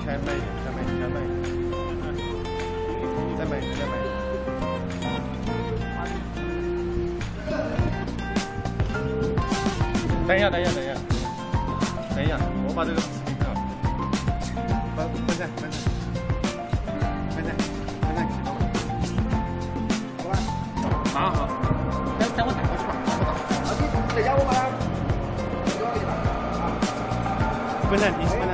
开慢一点，开慢一点，开慢一点，再慢一点，再慢一点。等一下，等一下，等一下，等一下，我把这个视频看好。分散，分散，分散，分散，启动。好吧。好好。等我打过去吧，打不到。啊，你等一下，我把它。分散停，分散。